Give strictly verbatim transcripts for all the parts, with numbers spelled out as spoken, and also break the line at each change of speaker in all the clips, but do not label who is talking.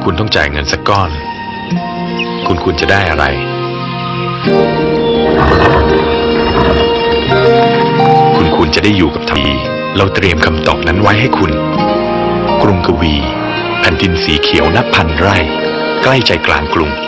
คุณต้องจ่ายเงินสักก้อนคุณคุณจะได้อะไรคุณคุณจะได้อยู่กับทีเราเตรียมคำตอบนั้นไว้ให้คุณกรุงกวีแผ่นดินสีเขียวนับพันไร่ใกล้ใจกลางกรุง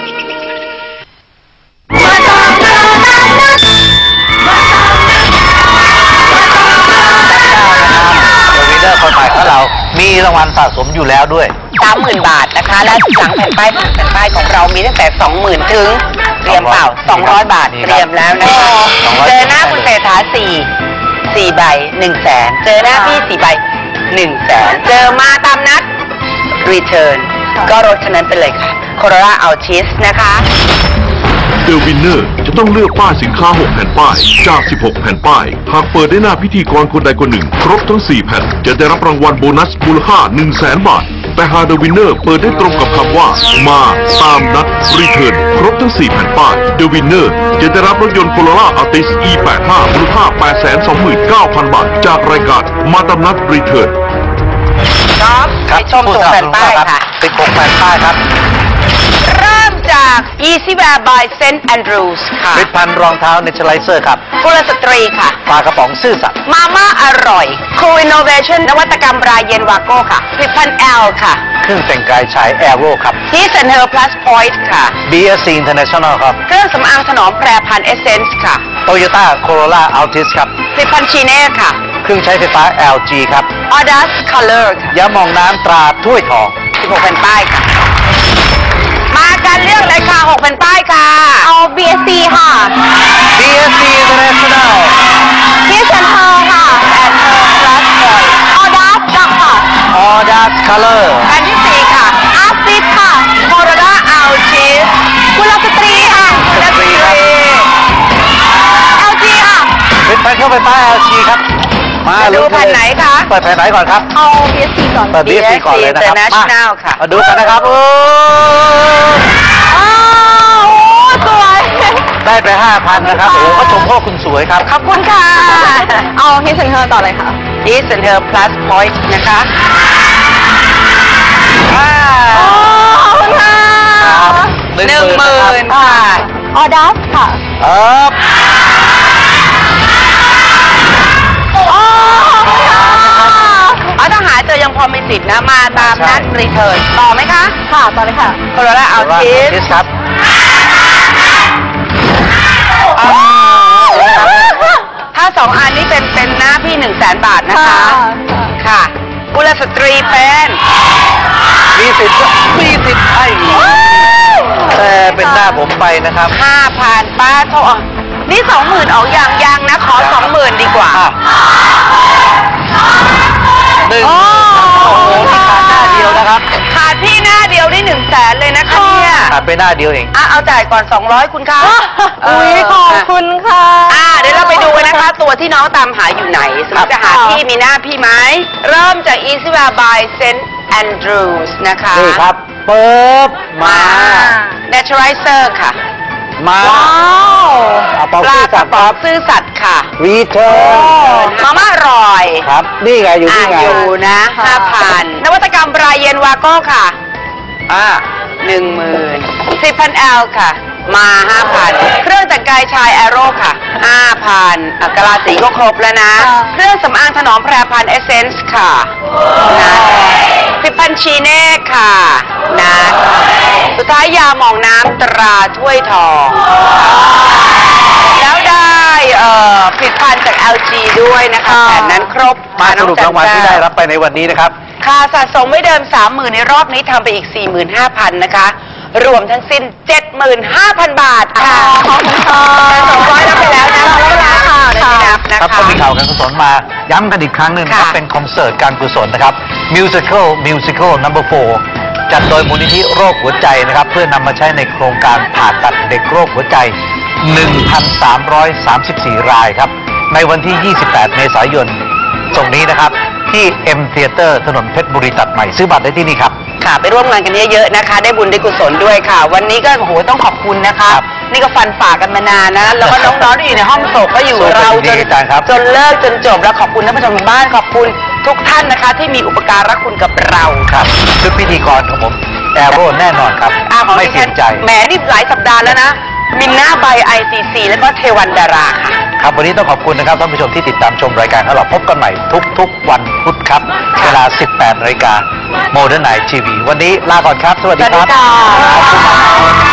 คนใหม่ของเรามีรางวัลสะสมอยู่แล้วด้วย
สามหมื่น บาทนะคะและหลังแผ่นป้ายแผ่นป้ายของเรามีตั้งแต่ สองหมื่น ถึงเตรียมเปล่าสองร้อยบาทเตรียมแล้วนะคะเจอหน้าคุณเศรษฐาสี่ สี่ใบ หนึ่งแสน เจอหน้าพี่สี่ใบ หนึ่งแสน เจอมาตามนัด Return ก็รถคันนั้นไปเลยค่ะ Corolla Altis นะคะ
เดอะวินเนอร์จะต้องเลือกป้ายสินค้าหกแผ่นป้ายจากสิบหกแผ่นป้ายหากเปิดได้หน้าพิธีกรคนใดคนหนึ่งครบทั้งสี่แผ่นจะได้รับรางวัลโบนัสมูลค่า หนึ่งแสน บาทแต่หากเดอะวินเนอร์เปิดได้ตรงกับคำว่ามาตามนัดรีเทิร์นครบทั้งสี่แผ่นป้ายเดอะวินเนอร์จะได้รับรถยนต์ Corolla Altis อี แปดสิบห้า มูลค่า แปดแสนสองหมื่นเก้าพัน บาทจากรายการมาตามนัดรีเทิร์น
ครับไปชมตัวแผ่นป้ายค่ะ
สิบหกแผ่นป้ายครับ
เริ่มจาก Easy Wear by Saint Andrews ค่ะ
ผลิตภัณฑ์รองเท้า Naturalizer ครับ
กุลสตรีค่ะ
ปลากระป๋องซื่อสัตย์
มาม่าอร่อย Cool Innovation นวัตกรรมรายเย็นวาโก้ค่ะผลิตภัณฑ์ L ค่ะ
เครื่องแต่งกายชาย Aero ครับ
His and Her Plus Point ค่ะ
บี เอส ซี International ครับ
เครื่องสำอางถนอมแปรพันธุ์ Essence ค่ะ
Toyota Corolla Altis ครับ
ผลิตภัณฑ์ Chine ค่ะ
เครื่องใช้ไฟฟ้า แอล จี ครับ
Audace Color ค่ะ
ยาหม่องน้ำตราถ้วยทอง
สิบหกแผ่นป้ายค่ะมากันเลือกเลยค่ะหกแผ่นป้ายค่ะเอา บี เอส ซี ค่ะ
บี เอส ซี International
His and Her ค่ะ and Her Plus Point Audace ค่ะ
Audace Color
แผ่นที่สี่ค่ะ Artist ค่ะ Corolla Altis กุลสตรีค่ะกุลสตรี แอล จี ค่ะ
เป็นแผ่นเข้าไปป้าย แอล จี ครับ
มาดูแผ่นไหนคะ
เปิดแผ่นไหนก่อนครับ
เอา บี เอส ซี ก่อน
เปิด บี เอส ซี ก่อนเลยนะครับ
International ค่ะ
มาดูกันนะครับโอ้
สวย
ได้ไป ห้าพัน นะครับโอ้ก็ชมพ่อคุณสวยครับ
ขอบคุณค่ะเอา His and Her ต่อเลยค่ะ His and Her Plus Point นะคะขอบคุณค่ะหนึ่งหมื่นค่ะ Audace ค่ะ
ครับ
อ๋อถ้าหาเจอยังพอมีสิทธิ์นะมาตามนัดรีเทิร์นต่อไหมคะค่ะต่อเลยค่ะ Corolla Altis
ครับ
ถ้าสองอันนี้เป็นเป็นหน้าพี่หนึ่งแสนบาทนะคะค่ะกุลสตรีเป็น
มีสิทธิ์มีสิทธิ์ให้แต่เป็นหน้าผมไปนะครับ
ห้าพันป้าโทษนี่สองหมื่นออกอย่างยังนะขอสองหมื่นดีกว่า
หนึ่งโอ้โหมีขาดหน้าเดียวนะครับ
ขาดพี่หน้าเดียวได้หนึ่งแสนเลยนะคะเนี่ย
ขาดไปหน้าเดียวเอง
อ่ะเอาจ่ายก่อนสองร้อยคุณค่ะ
อุ้ยขอบคุณค่ะ
อ่ะเดี๋ยวเราไปดูกันนะคะตัวที่น้องตามหาอยู่ไหนสมมติจะหาพี่มีหน้าพี่ไหมเริ่มจาก Easy Wear by Saint Andrews นะคะ
นี่ครับเปิดมา
Naturalizer ค่ะ
มา
ว้าว
ปลากระป๋อง
ซื่อสัตย์ค่ะ
รีเทิร์น
มาม่าอร่อย
ครับนี่ไงอยู่นี่ไง
อยู่นะห้าพันนวัตกรรมรายเย็นวาโก้ค่ะ
อ่า
หนึ่งหมื่นสิบพันแอลค่ะมาห้าพันเครื่องแต่งกายชายแอโร่ค่ะห้าพันกะลาสีก็ครบแล้วนะเครื่องสำอางถนอมแปรพันธุ์เอเซนส์ค่ะนะสิบพันชีเน่ค่ะนะสุดท้ายยาหม่องน้ำตราถ้วยทองแล้วได้เอ่อผลิตภัณฑ์จาก แอล จี ด้วยนะคะแผ่นนั้นครบ
มาสรุปรางวัลที่ได้รับไปในวันนี้นะครับ
ค่าสะสมไม่เดิม สามหมื่น ในรอบนี้ทำไปอีก สี่หมื่นห้าพัน นะคะรวมทั้งสิ้น เจ็ดหมื่นห้าพัน บาทค่ะขอบคุณค่ะสองร้อยรับไปแล้วนะแล้วราคาค่ะ
ครับก็มีข่าวการกุศลมาย้ำกันอีกครั้งหนึ่งนะครับเป็นคอนเสิร์ตการกุศลนะครับ Musical Musical Number โฟร์ จัดโดยมูลนิธิโรคหัวใจนะครับเพื่อนำมาใช้ในโครงการผ่าตัดเด็กโรคหัวใจ หนึ่งพันสามร้อยสามสิบสี่ รายครับในวันที่ ยี่สิบแปด เมษายนตรงนี้นะครับที่ M Theater ถนนเพชรบุรีตัดใหม่ซื้อบัตรได้ที่นี่ครับ
ค่ะไปร่วมงานกันเยอะๆนะคะได้บุญได้กุศลด้วยค่ะวันนี้ก็โอ้โหต้องขอบคุณนะคะนี่ก็ฟันฝ่ากันมานานนะแล้วก็น้องๆที่อยู่ในห้องโศกก็อยู่เราจนจนเลิกจนจบแล้วขอบคุณท่านผู้ชมทางบ้านขอบคุณทุกท่านนะคะที่มีอุปการะคุณกับเรา
ครับชุดพิธีกรของผมแอโร่แน่นอนครับ
อ่าของ
ไม่
ดิ
เสีย
ฉัน
ใจ
แหมนี่หลายสัปดาห์แล้วนะ มินน่าใบ ไอ ซี ซี แล้วก็เทวันดาราค่ะ
ครับวันนี้ต้องขอบคุณนะครับท่านผู้ชมที่ติดตามชมรายการของเราพบกันใหม่ทุกๆวันพุธครับ เวลา สิบแปดนาฬิกา โมเดิร์นไนท์ทีวีวันนี้ลาก่อนครับ สวัสดีครับ
สวัสดีค่ะ
ขอบคุณมาก